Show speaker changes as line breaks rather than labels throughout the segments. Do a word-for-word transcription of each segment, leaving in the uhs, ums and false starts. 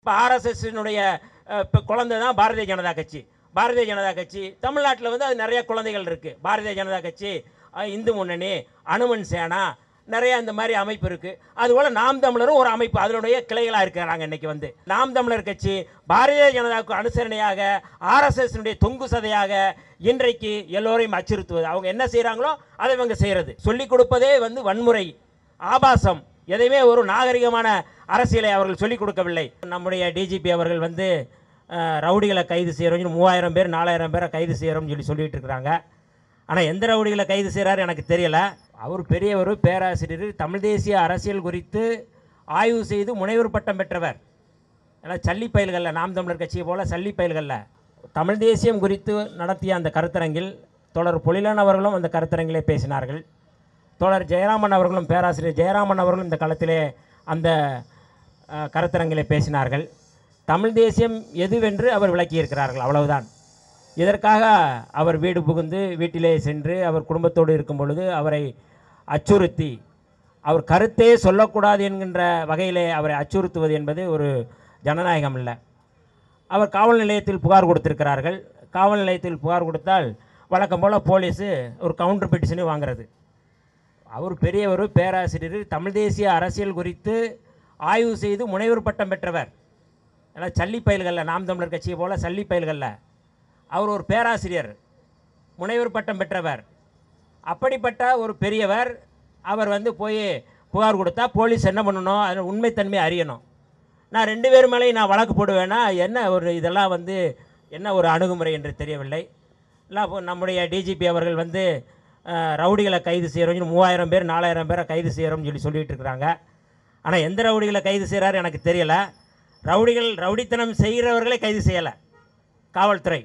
இப்போ ஆர்எஸ்எஸ்னுடைய இப்போ குழந்தை தான் பாரதிய ஜனதா கட்சி. பாரதிய ஜனதா கட்சி தமிழ்நாட்டில் வந்து அது நிறைய குழந்தைகள் இருக்குது. பாரதிய ஜனதா கட்சி, இந்து முன்னணி, அனுமன் சேனா, நிறைய இந்த மாதிரி அமைப்பு இருக்குது. அதுபோல் நாம் தமிழரும் ஒரு அமைப்பு, அதனுடைய கிளைகளாக இருக்கிறாங்க. இன்றைக்கி வந்து நாம் தமிழர் கட்சி பாரதிய ஜனதாவுக்கு அனுசரணையாக ஆர்எஸ்எஸ்னுடைய தொங்கு சதையாக இன்றைக்கு எல்லோரையும் அச்சுறுத்துவது. அவங்க என்ன செய்கிறாங்களோ அதை இவங்க செய்கிறது. சொல்லிக் கொடுப்பதே வந்து வன்முறை, ஆபாசம், எதையுமே ஒரு நாகரிகமான அரசியலை அவர்கள் சொல்லிக் கொடுக்கவில்லை. நம்முடைய டிஜிபி அவர்கள் வந்து ரவுடிகளை கைது செய்கிறோம், மூவாயிரம் பேர் நாலாயிரம் பேரை கைது செய்கிறோம்னு சொல்லி சொல்லிகிட்டு இருக்கிறாங்க. ஆனால் எந்த ரவுடிகளை கைது செய்கிறாரு எனக்கு தெரியலை. அவர் பெரிய ஒரு பேராசிரியர், தமிழ் தேசிய அரசியல் குறித்து ஆய்வு செய்து முனைவர் பட்டம் பெற்றவர். ஏன்னா சல்லி பயல்களில், நாம் தமிழர் கட்சியை போல் சல்லி பயல்களில் தமிழ் தேசியம் குறித்து நடத்திய அந்த கருத்தரங்கில் தொடர் பொழிலன் அவர்களும் அந்த கருத்தரங்கிலே பேசினார்கள். தோழர் ஜெயராமன் அவர்களும், பேராசிரியர் ஜெயராமன் அவர்களும் இந்த களத்திலே அந்த கருத்தரங்கிலே பேசினார்கள். தமிழ் தேசியம் எதுவென்று அவர் விளக்கியிருக்கிறார்கள், அவ்வளவுதான். இதற்காக அவர் வீடு புகுந்து வீட்டிலே சென்று அவர் குடும்பத்தோடு இருக்கும் பொழுது அவரை அச்சுறுத்தி, அவர் கருத்தே சொல்லக்கூடாது என்கின்ற வகையிலே அவரை அச்சுறுத்துவது என்பது ஒரு ஜனநாயகம் இல்லை. அவர் காவல் நிலையத்தில் புகார் கொடுத்திருக்கிறார்கள். காவல் நிலையத்தில் புகார் கொடுத்தால் வழக்கம் போல் போலீஸு ஒரு கவுண்டர் பெட்டிஷனை வாங்கிறது. அவர் பெரிய ஒரு பேராசிரியர், தமிழ் தேசிய அரசியல் குறித்து ஆய்வு செய்து முனைவர் பட்டம் பெற்றவர். ஏன்னா சல்லி பயல்களில், நாம் தமிழர் கட்சியை போல் சல்லி பயல்களில் அவர் ஒரு பேராசிரியர், முனைவர் பட்டம் பெற்றவர். அப்படிப்பட்ட ஒரு பெரியவர் அவர் வந்து போய் புகார் கொடுத்தா போலீஸ் என்ன பண்ணணும், அதில் உண்மைத்தன்மை அறியணும். நான் ரெண்டு பேர் மேலேயும் நான் வழக்கு போடுவேன்னா என்ன ஒரு இதெல்லாம் வந்து என்ன ஒரு அணுகுமுறை என்று தெரியவில்லை. இல்லை நம்முடைய டிஜிபி அவர்கள் வந்து ரவுடிகளை கைது செய்கிறோம், மூவாயிரம் பேர் நாலாயிரம் பேரை கைது செய்கிறோம்னு சொல்லி சொல்லிகிட்டு இருக்கிறாங்க. ஆனால் எந்த ரவுடிகளை கைது செய்கிறாரு எனக்கு தெரியலை. ரவுடிகள், ரவுடித்தனம் செய்கிறவர்களே கைது செய்யலை காவல்துறை.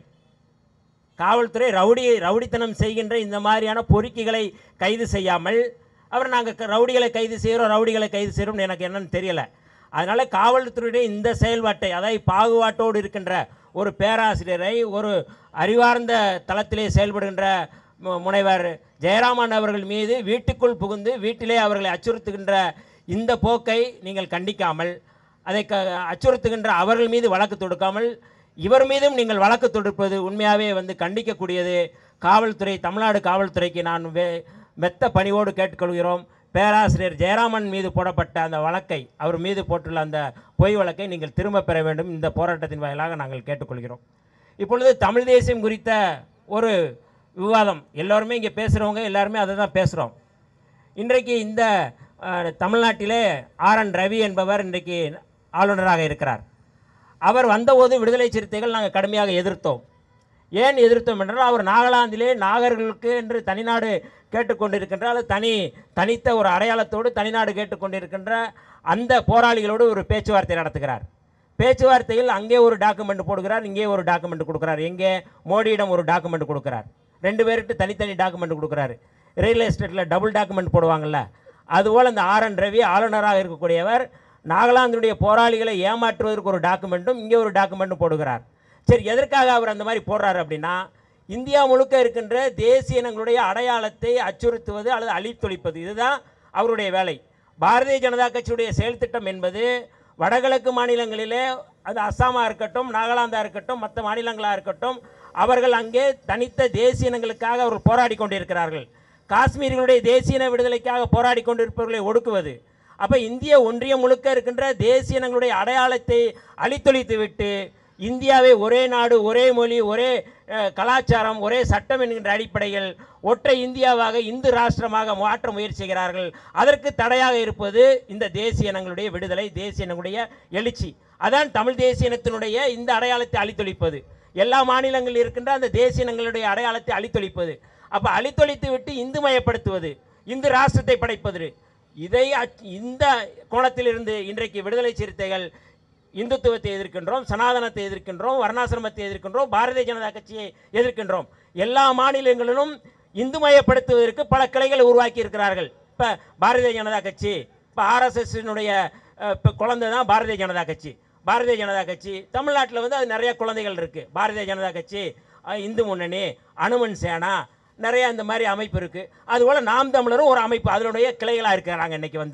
காவல்துறை ரவுடி ரவுடித்தனம் செய்கின்ற இந்த மாதிரியான பொறுக்கிகளை கைது செய்யாமல் அவர் நாங்கள் ரவுடிகளை கைது செய்கிறோம் ரவுடிகளை கைது செய்கிறோம்னு எனக்கு என்னன்னு தெரியலை. அதனால் காவல்துறையுடைய இந்த செயல்பாட்டை, அதாவது பாகுபாட்டோடு இருக்கின்ற ஒரு பேராசிரியரை, ஒரு அறிவார்ந்த தளத்திலே செயல்படுகின்ற முனைவர் ஜெயராமன் அவர்கள் மீது வீட்டுக்குள் புகுந்து வீட்டிலே அவர்களை அச்சுறுத்துகின்ற இந்த போக்கை நீங்கள் கண்டிக்காமல், அதை க அச்சுறுத்துகின்ற அவர்கள் மீது வழக்கு தொடுக்காமல் இவர் மீதும் நீங்கள் வழக்கு தொடுப்பது உண்மையாகவே வந்து கண்டிக்கக்கூடியது. காவல்துறை, தமிழ்நாடு காவல்துறைக்கு நான் வே மெத்த பணிவோடு கேட்டுக்கொள்கிறோம். பேராசிரியர் ஜெயராமன் மீது போடப்பட்ட அந்த வழக்கை, அவர் மீது போட்டுள்ள அந்த பொய் வழக்கை நீங்கள் திரும்ப பெற வேண்டும். இந்த போராட்டத்தின் வாயிலாக நாங்கள் கேட்டுக்கொள்கிறோம். இப்பொழுது தமிழ் தேசியம் குறித்த ஒரு விவாதம், எல்லோருமே இங்கே பேசுகிறவங்க எல்லாருமே அதை தான் பேசுகிறோம். இன்றைக்கு இந்த தமிழ்நாட்டிலே ஆர் என் ரவி என்பவர் இன்றைக்கு ஆளுநராக இருக்கிறார். அவர் வந்தபோது விடுதலை சிறுத்தைகள் நாங்கள் கடுமையாக எதிர்த்தோம். ஏன் எதிர்த்தோம் என்றால், அவர் நாகாலாந்திலே நாகர்களுக்கு என்று தனிநாடு கேட்டுக்கொண்டிருக்கின்ற, அல்லது தனி தனித்த ஒரு அடையாளத்தோடு தனிநாடு கேட்டுக்கொண்டிருக்கின்ற அந்த போராளிகளோடு ஒரு பேச்சுவார்த்தை நடத்துகிறார். பேச்சுவார்த்தையில் அங்கே ஒரு டாக்குமெண்ட் போடுகிறார், இங்கே ஒரு டாக்குமெண்ட் கொடுக்குறார். எங்கே மோடியிடம் ஒரு டாக்குமெண்ட் கொடுக்குறார், ரெண்டு பேருக்கு தனித்தனி டாக்குமெண்ட் கொடுக்குறாரு. ரியல் எஸ்டேட்டில் டபுள் டாக்குமெண்ட் போடுவாங்கள்ல, அதுபோல் அந்த ஆர் என் ரவி ஆளுநராக இருக்கக்கூடியவர் நாகாலாந்தினுடைய போராளிகளை ஏமாற்றுவதற்கு ஒரு டாக்குமெண்ட்டும் இங்கே ஒரு டாக்குமெண்ட்டும் போடுகிறார். சரி, எதற்காக அவர் அந்த மாதிரி போடுறாரு அப்படின்னா, இந்தியா முழுக்க இருக்கின்ற தேசிய இனங்களுடைய அடையாளத்தை அச்சுறுத்துவது அல்லது அழித்தொழிப்பது, இதுதான் அவருடைய வேலை. பாரதிய ஜனதா கட்சியுடைய செயல் திட்டம் என்பது வடகிழக்கு மாநிலங்களிலே, அது அஸ்ஸாமாக இருக்கட்டும், நாகாலாந்தாக இருக்கட்டும், மற்ற மாநிலங்களாக இருக்கட்டும், அவர்கள் அங்கே தனித்த தேசிய இனங்களுக்காக அவர்கள் போராடி கொண்டிருக்கிறார்கள். காஷ்மீர்களுடைய தேசிய விடுதலைக்காக போராடி கொண்டிருப்பவர்களை ஒடுக்குவது. அப்போ இந்திய ஒன்றியம் முழுக்க இருக்கின்ற தேசிய இனங்களுடைய அடையாளத்தை அழித்தொழித்து விட்டு இந்தியாவை ஒரே நாடு, ஒரே மொழி, ஒரே கலாச்சாரம், ஒரே சட்டம் என்கின்ற அடிப்படையில் ஒற்றை இந்தியாவாக, இந்து ராஷ்டிரமாக மாற்ற முயற்சி செய்கிறார்கள். அதற்கு தடையாக இருப்பது இந்த தேசிய இனங்களுடைய விடுதலை, தேசிய இனங்களுடைய எழுச்சி. அதான் தமிழ் தேசிய இனத்தினுடைய இந்த அடையாளத்தை அழித்தொழிப்பது, எல்லா மாநிலங்களில் இருக்கின்ற அந்த தேசிய இனங்களுடைய அடையாளத்தை அழித்தொழிப்பது. அப்போ அழித்தொழித்து விட்டு இந்து மயப்படுத்துவது, இந்து ராஷ்டிரத்தை படைப்பது. இதை இந்த கோணத்திலிருந்து இன்றைக்கு விடுதலை சிறுத்தைகள் இந்துத்துவத்தை எதிர்க்கின்றோம், சனாதனத்தை எதிர்க்கின்றோம், வர்ணாசிரமத்தை எதிர்க்கின்றோம், பாரதிய ஜனதா கட்சியை எதிர்க்கின்றோம். எல்லா மாநிலங்களிலும் இந்துமயப்படுத்துவதற்கு பல கிளைகளை உருவாக்கி இருக்கிறார்கள். இப்போ பாரதிய ஜனதா கட்சி, இப்போ ஆர்எஸ்எஸ்னுடைய இப்போ குழந்தை தான் பாரதிய ஜனதா கட்சி. பாரதிய ஜனதா கட்சி தமிழ்நாட்டில் வந்து அது நிறைய குழந்தைகள் இருக்குது. பாரதிய ஜனதா கட்சி, இந்து முன்னணி, அனுமன் சேனா, நிறைய இந்த மாதிரி அமைப்பு இருக்குது. அதுபோல் நாம் தமிழரும் ஒரு அமைப்பு, அதனுடைய கிளைகளாக இருக்கிறாங்க. இன்றைக்கி வந்து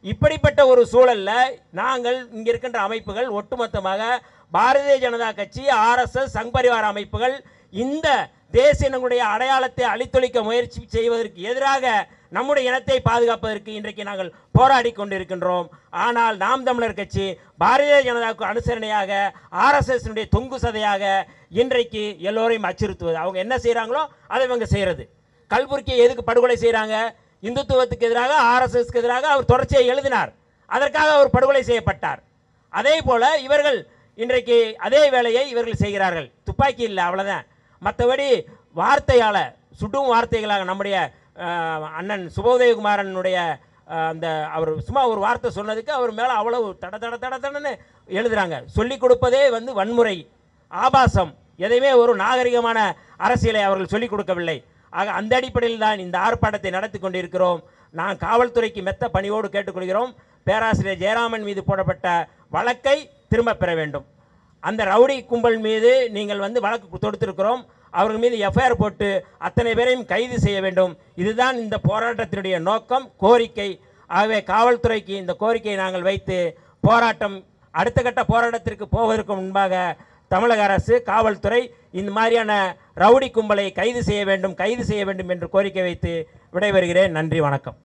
இப்படிப்பட்ட ஒரு சூழல்ல நாங்கள் இங்க இருக்கின்ற அமைப்புகள் ஒட்டுமொத்தமாக பாரதிய ஜனதா கட்சி, ஆர்எஸ்எஸ், சங் பரிவார அமைப்புகள் இந்த தேசிய இனங்களுடைய அடையாளத்தை அழித்தொழிக்க முயற்சி செய்வதற்கு எதிராக நம்முடைய இனத்தை பாதுகாப்பதற்கு இன்றைக்கு நாங்கள் போராடி கொண்டிருக்கின்றோம். ஆனால் நாம் தமிழர் கட்சி பாரதிய ஜனதாவுக்கு அனுசரணையாக ஆர்எஸ்எஸ் தொங்கு சதையாக இன்றைக்கு எல்லோரையும் அச்சுறுத்துவது. அவங்க என்ன செய்கிறாங்களோ அதை இவங்க செய்கிறது. கல்புர்கியை எதுக்கு படுகொலை செய்கிறாங்க? இந்துத்துவத்துக்கு எதிராக, ஆர்எஸ்எஸ்க்கு எதிராக அவர் தொடர்ச்சியை எழுதினார். அதற்காக அவர் படுகொலை செய்யப்பட்டார். அதே போல இவர்கள் இன்றைக்கு அதே வேலையை இவர்கள் செய்கிறார்கள். துப்பாக்கி இல்லை, அவ்வளோதான். மற்றபடி வார்த்தையால், சுடும் வார்த்தைகளாக நம்முடைய அண்ணன் சுபோதயகுமாரனுடைய அந்த அவர் சும்மா ஒரு வார்த்தை சொன்னதுக்கு அவர் மேலே அவ்வளவு தட தட தட தடன்னு எழுதுகிறாங்க. சொல்லிக் கொடுப்பதே வந்து வன்முறை, ஆபாசம், எதையுமே ஒரு நாகரிகமான அரசியலை அவர்கள் சொல்லிக் கொடுக்கவில்லை. ஆக அந்த அடிப்படையில் தான் இந்த ஆர்ப்பாட்டத்தை நடத்தி கொண்டிருக்கிறோம். நான் காவல்துறைக்கு மெத்த பணியோடு கேட்டுக்கொள்கிறோம். பேராசிரியர் ஜெயராமன் மீது போடப்பட்ட வழக்கை திரும்ப பெற வேண்டும். அந்த ரவுடி கும்பல் மீது நீங்கள் வந்து வழக்கு தொடுத்திருக்கிறோம். அவர்கள் மீது எஃப்ஐஆர் போட்டு அத்தனை பேரையும் கைது செய்ய வேண்டும். இதுதான் இந்த போராட்டத்தினுடைய நோக்கம், கோரிக்கை. ஆகவே காவல்துறைக்கு இந்த கோரிக்கையை நாங்கள் வைத்து போராட்டம் அடுத்த கட்ட போராட்டத்திற்கு போவதற்கு முன்பாக தமிழக அரசு, காவல்துறை இந்த மாதிரியான ரவுடி கும்பலை கைது செய்ய வேண்டும் கைது செய்ய வேண்டும் என்று கோரிக்கை வைத்து விடைபெறுகிறேன். நன்றி, வணக்கம்.